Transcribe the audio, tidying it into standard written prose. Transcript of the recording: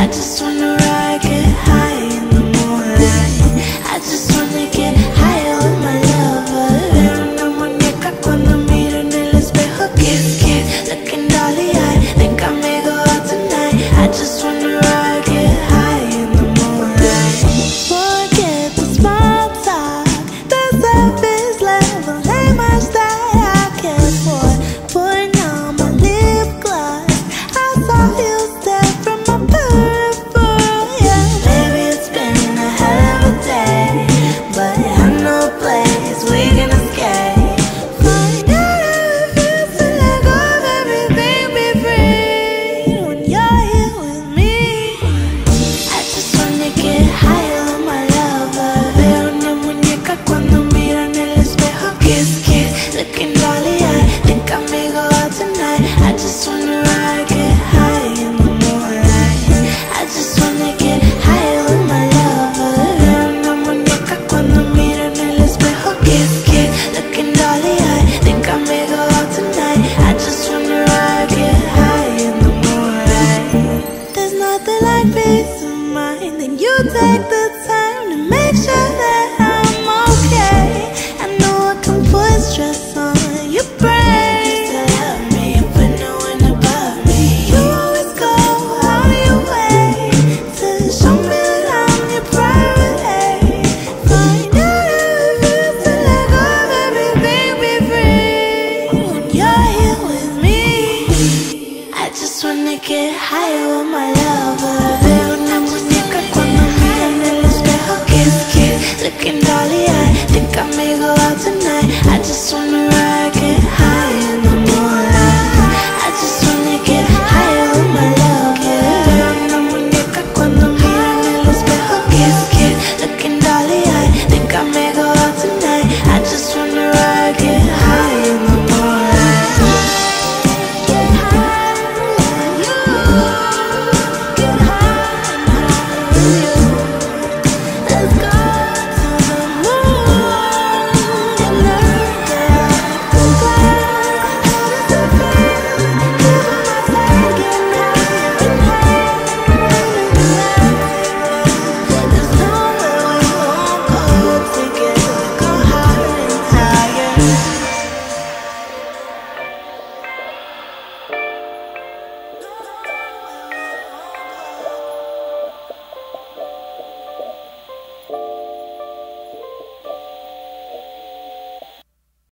I just wanna ride, get high in the moonlight. I just wanna get higher with my lover. Veo una muñeca cuando miro en el espejo. Kiss, kiss, looking dolly eye. Think I may go out tonight. I just wanna ride, get high in the moonlight. Forget the small talk, the surface level ain't much that I care for. Putting on my lip gloss, I saw you step from my peripheral, yeah. Baby, it's been a hell of a day, but I know a place we can escape. Find out how it feels to let go of everything, be free when you're here with me. I just wanna get higher with my lover. Veo una muñeca cuando miro en el espejo. Kiss, kiss, looking dolly eye. Think I may go out tonight. I just wanna ride, get high in the moonlight. I just wanna get higher with my lover. Veo una muñeca cuando miro en el espejo. Kiss, kiss, looking dolly eye. Think I may go out tonight. I just wanna ride, get high in the moonlight. There's nothing like peace of mind, and you take the time to make sure